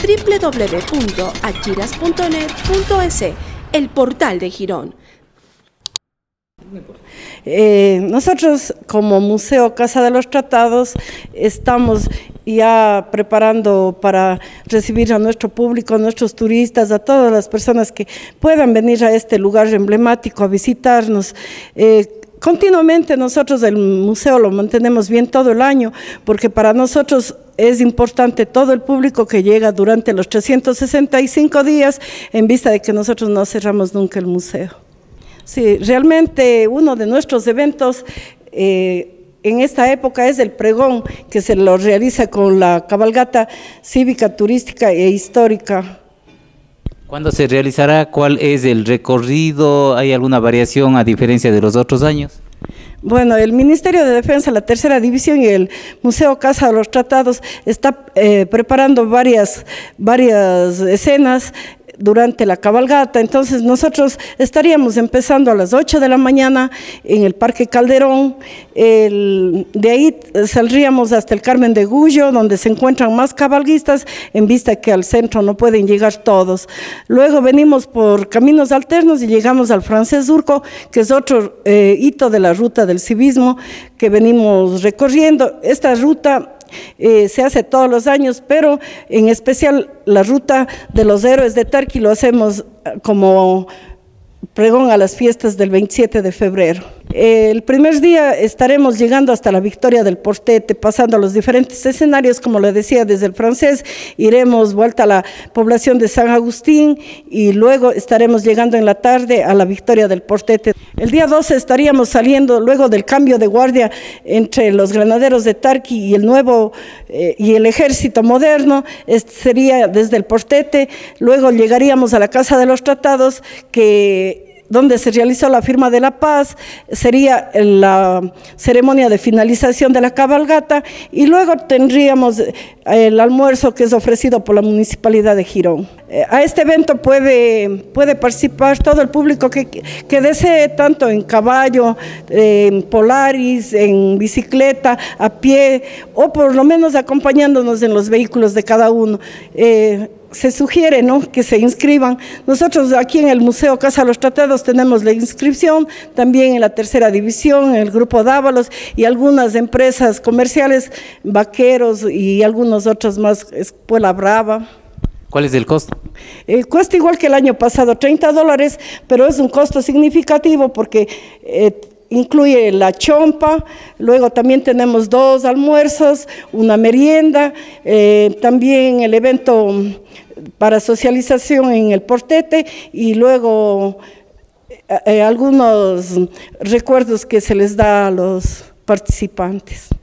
www.achiras.net.es, el portal de Girón. Nosotros como Museo Casa de los Tratados estamos ya preparando para recibir a nuestro público, a nuestros turistas, a todas las personas que puedan venir a este lugar emblemático a visitarnos. Continuamente nosotros el museo lo mantenemos bien todo el año, porque para nosotros es importante todo el público que llega durante los 365 días, en vista de que nosotros no cerramos nunca el museo. Sí, realmente uno de nuestros eventos en esta época es el pregón, que se lo realiza con la cabalgata cívica, turística e histórica. ¿Cuándo se realizará? ¿Cuál es el recorrido? ¿Hay alguna variación a diferencia de los otros años? Bueno, el Ministerio de Defensa, la Tercera División y el Museo Casa de los Tratados está preparando varias escenas durante la cabalgata. Entonces nosotros estaríamos empezando a las 8 de la mañana en el Parque Calderón, de ahí saldríamos hasta el Carmen de Gullo, donde se encuentran más cabalguistas, en vista que al centro no pueden llegar todos. Luego venimos por caminos alternos y llegamos al Francés Urco, que es otro hito de la ruta del civismo que venimos recorriendo. Esta ruta se hace todos los años, pero en especial la ruta de los héroes de Tarqui lo hacemos como pregón a las fiestas del 27 de febrero. El primer día estaremos llegando hasta la Victoria del Portete, pasando a los diferentes escenarios, como le decía, desde el Francés, iremos vuelta a la población de San Agustín y luego estaremos llegando en la tarde a la Victoria del Portete. El día 12 estaríamos saliendo luego del cambio de guardia entre los granaderos de Tarqui y el nuevo y el ejército moderno, sería desde el Portete. Luego llegaríamos a la Casa de los Tratados, donde se realizó la firma de la paz, sería la ceremonia de finalización de la cabalgata, y luego tendríamos el almuerzo que es ofrecido por la Municipalidad de Girón. A este evento puede participar todo el público que desee, tanto en caballo, en Polaris, en bicicleta, a pie, o por lo menos acompañándonos en los vehículos de cada uno. Se sugiere, ¿no?, que se inscriban. Nosotros aquí en el Museo Casa de los Tratados tenemos la inscripción, también en la Tercera División, en el Grupo Dávalos y algunas empresas comerciales, Vaqueros y algunos otros más, Escuela Brava. ¿Cuál es el costo? Cuesta igual que el año pasado, $30, pero es un costo significativo porque incluye la chompa, luego también tenemos 2 almuerzos, una merienda, también el evento para socialización en el Portete y luego algunos recuerdos que se les da a los participantes.